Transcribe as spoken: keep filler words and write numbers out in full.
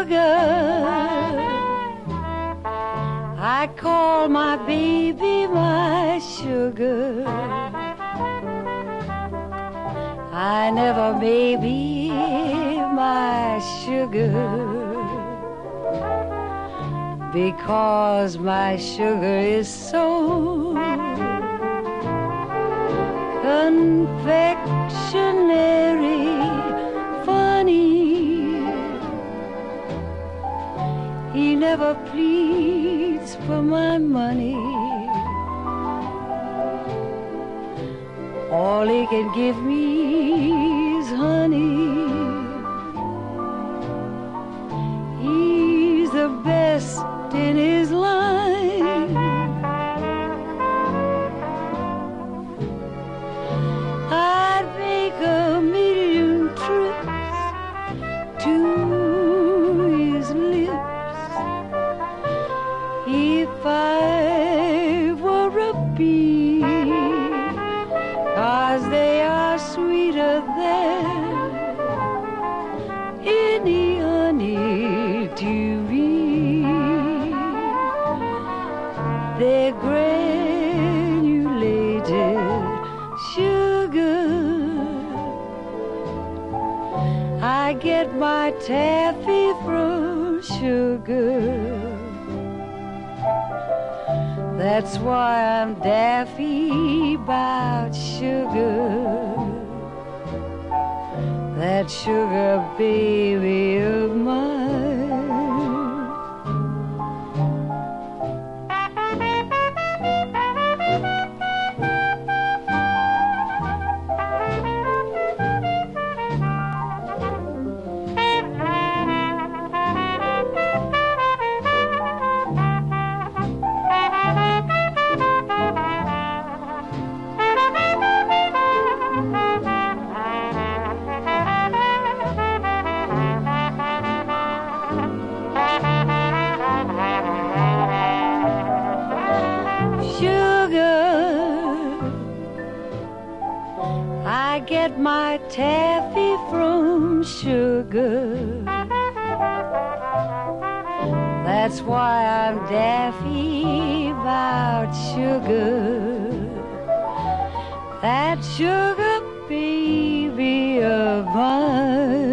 sugar. I call my baby my sugar. I never maybe my sugar, because my sugar is so confectionery funny. He never pleads for my money. All he can give me is honey. He's the best in his line. I'd make a million trips to his lips if I were a bee, 'cause they are sweeter than any honey to me. They're granulated sugar. I get my taffy from sugar. That's why I'm daffy about sugar. That sugar baby of mine. I get my taffy from sugar. That's why I'm daffy about sugar. That sugar baby of mine.